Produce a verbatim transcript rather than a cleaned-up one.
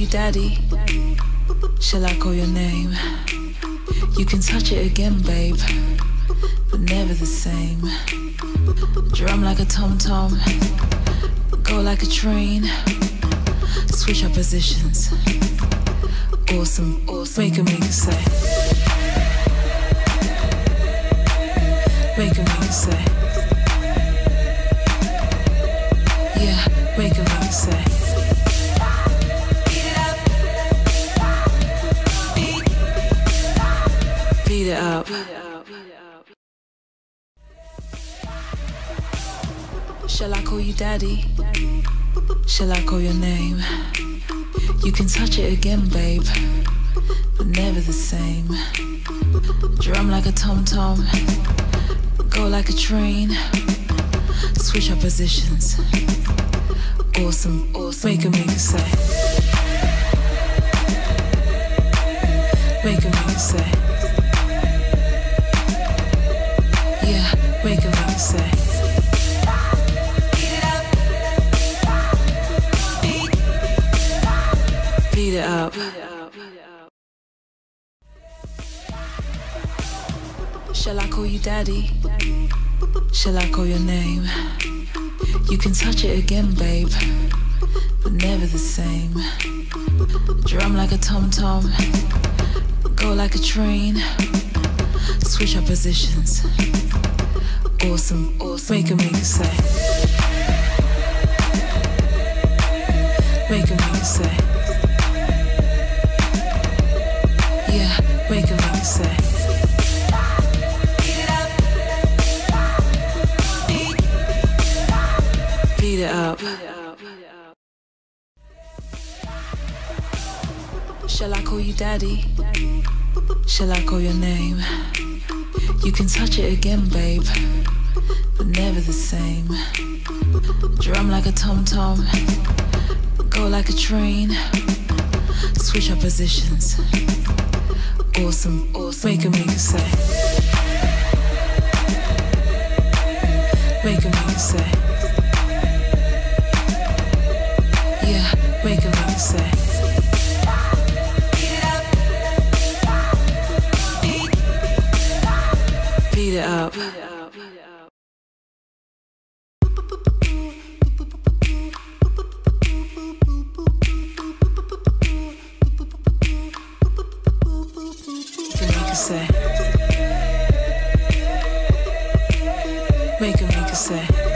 daddy? Shall I call your name? You can touch it again, babe, but never the same. Drum like a tom-tom, go like a train. Switch our positions. Awesome, awesome. Make a make a say. Make a make a say. Yeah, make a make a say. Beat it up. Shall I call you daddy? Shall I call your name? You can touch it again, babe, but never the same. Drum like a tom-tom, go like a train. Switch our positions. Awesome, awesome. Make a make a say. Make a make a say. Yeah, make a make a say. Beat it up. Shall I call you daddy? Shall I call your name? You can touch it again, babe, but never the same. Drum like a tom-tom, go like a train. Switch our positions. Awesome, awesome. Make a make a say. Make a make a say. Yeah, make a make a say. Beat it up. Shall I call you daddy? Shall I call your name? You can touch it again, babe, but never the same. Drum like a tom-tom, go like a train. Switch our positions. Awesome, awesome. Make a make a say. Make a make a say. Yeah, make a make a say. Beat it up. Say. Make a make a say.